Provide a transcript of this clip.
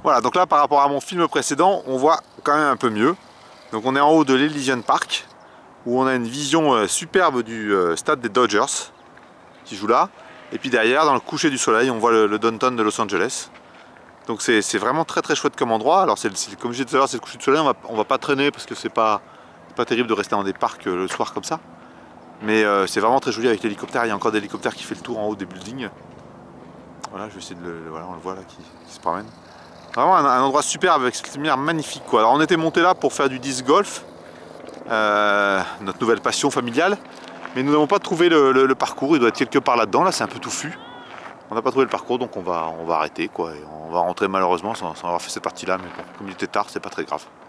Voilà, donc là par rapport à mon film précédent, on voit quand même un peu mieux. Donc on est en haut de l'Elysian Park, où on a une vision superbe du stade des Dodgers, qui joue là. Et puis derrière, dans le coucher du soleil, on voit le downtown de Los Angeles. Donc c'est vraiment très très chouette comme endroit. Alors comme je disais tout à l'heure, c'est le coucher du soleil, on va pas traîner parce que c'est pas terrible de rester dans des parcs le soir comme ça. Mais c'est vraiment très joli avec l'hélicoptère. Il y a encore des hélicoptères qui fait le tour en haut des buildings. Voilà, je vais essayer de voilà, on le voit là qui se promène. Vraiment un endroit superbe avec cette lumière magnifique, quoi. Alors on était monté là pour faire du disc golf, notre nouvelle passion familiale, mais nous n'avons pas trouvé le parcours. Il doit être quelque part là-dedans. Là, c'est un peu touffu. On n'a pas trouvé le parcours, donc on va arrêter, quoi. Et on va rentrer malheureusement sans avoir fait cette partie-là. Mais bon, comme il était tard, c'est pas très grave.